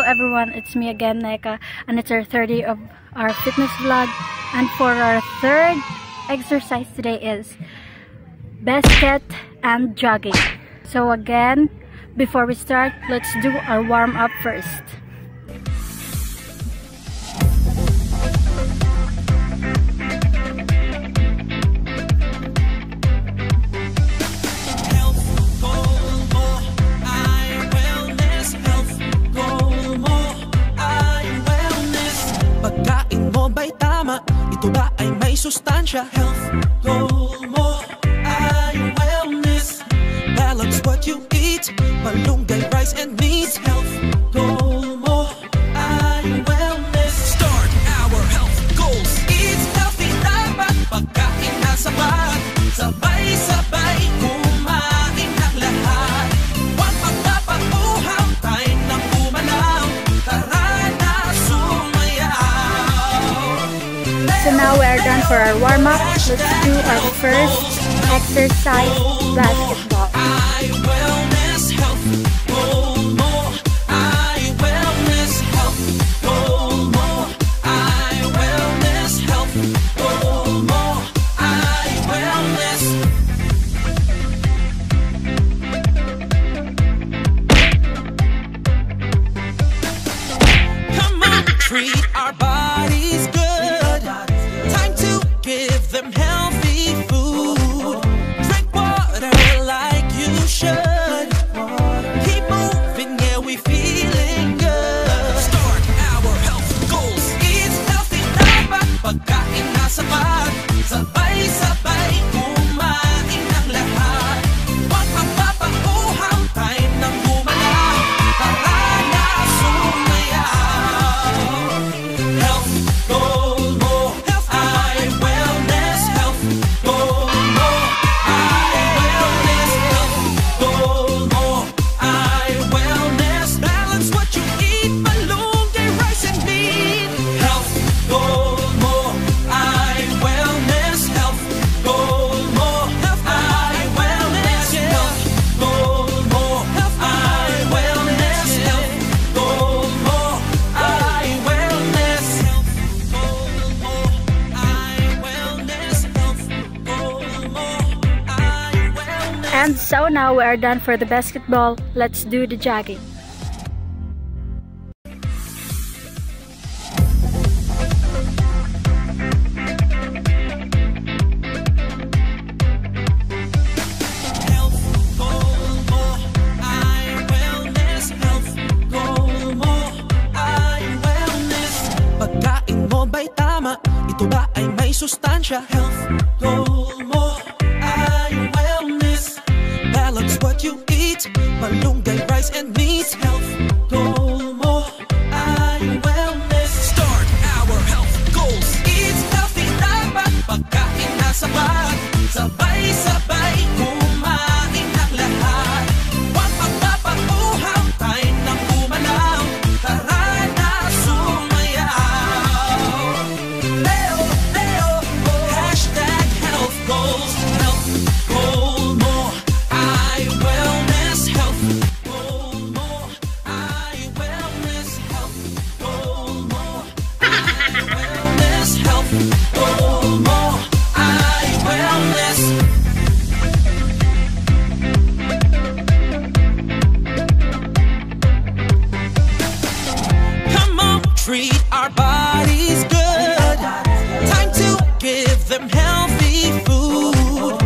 everyone, it's me again, Neka, and it's our 30 of our fitness vlog. And for our third exercise today is basket and jogging. So again, before we start, let's do our warm-up first. Ito ba ay may sustansya? Health goal mo ay wellness. Balance what you eat, malunggay, rice and meat. Health goal mo ay wellness. Start our health goals. Eat healthy, dapat pagkain na sapat. Sabay-sabay kumain ng lahat. Huwag magpapauhaw, time nang umalaw. Tara na sumayaw. So now we are done for our warm-up. Let's do our first exercise, basketball. I wellness health goal more. I wellness health goal more. I wellness health goal more. I wellness. Come on, treat our bodies good. Time to give them healthy food. Drink water like you should. Keep moving, yeah, we feeling good. Start our health goals. Eat healthy, dapat pagkain na sapat. Sabay-sabay kumain ng lahat. Huwag magpapauhaw, time nang gumalaw. Tara na sumayaw. Health goal mo, I wellness. Health goal mo, I wellness. Health goal mo, I wellness. Balance what you eat, malunggay, rice and meat. Health goal mo, I wellness. Health goal mo, I wellness. Health goal mo, I wellness. Health goal mo, I wellness. Health goal mo, I wellness. Health goal mo, I wellness. And so now we are done for the basketball. Let's do the jogging. Health goal mo, I wellness. Health goal mo, I wellness. Pagkain mo ba'y tama? Ito ba ay may sustansya? Health goal mo, I wellness. Balance what you eat, malunggay, rice and meat. Health goal mo, I wellness. Start our health goals. Eat healthy, dapat pagkain na sapat. Sabay-sabay kumain ng lahat. Huwag magpapauhaw, time nang umalaw. Tara na sumayaw. Leo, Leo, hashtag health goals. Health goal mo, I wellness. Health goal mo, I wellness. Health goal mo, I wellness. Health goal mo, I wellness. Come on, treat our bodies good. Time to give them healthy food.